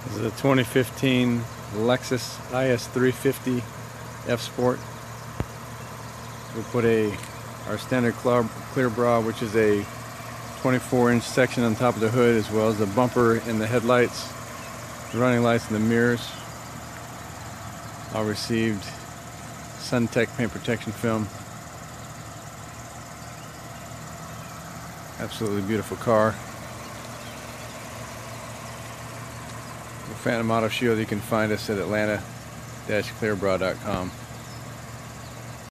This is a 2015 Lexus IS350 F-Sport. We put our standard clear bra, which is a 24-inch section on top of the hood, as well as the bumper and the headlights, the running lights and the mirrors. All received SunTek paint protection film. Absolutely beautiful car. Phantom Auto Shield. You can find us at atlanta-clearbra.com.